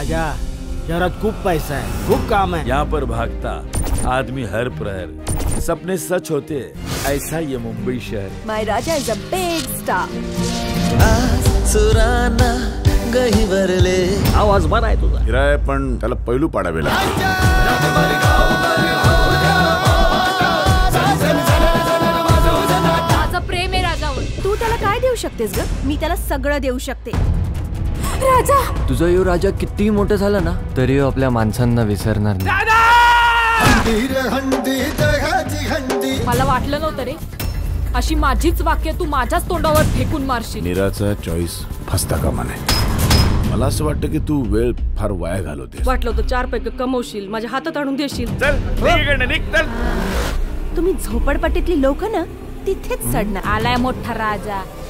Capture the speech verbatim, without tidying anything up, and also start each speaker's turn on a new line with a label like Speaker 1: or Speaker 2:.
Speaker 1: राजा शहरात खूप पैसा है, खूप काम है।
Speaker 2: यहाँ पर भागता आदमी हर प्रहर, सपने सच होते, ऐसा ये मुंबई शहर।
Speaker 3: My Raja is a big star.
Speaker 4: सुराना गही भरले
Speaker 1: आवाज बरा आहे तुझा।
Speaker 5: हिराय पण त्याला पैलू पाडावे लागते।
Speaker 3: माझं प्रेम आहे राजावर। तू त्याला काय देऊ शकतेस ग? मी त्याला सगळं देऊ शकते। राजा
Speaker 6: तुझा यो राजा किती मोठं झालं ना तरी आपल्या माणसांना विसरणार नाही।
Speaker 7: मला वाटलं नव्हतं रे अशी माझीच वाक्य तू माझ्याच तोंडावर फेकून मारशील।
Speaker 5: नीराचा चॉईस फसता कामा नये। मला असं वाटतं की तू वेळ फार वाया घालवतेस।
Speaker 7: वाटलं होतं चार पैकी कमवशील, माझ्या हातात आणून देशील।
Speaker 2: चल निघ निघ चल।
Speaker 3: तुम्ही झोपडपट्टीतली लोक ना तिथेच चढणार।
Speaker 7: आलाय मोठा राजा।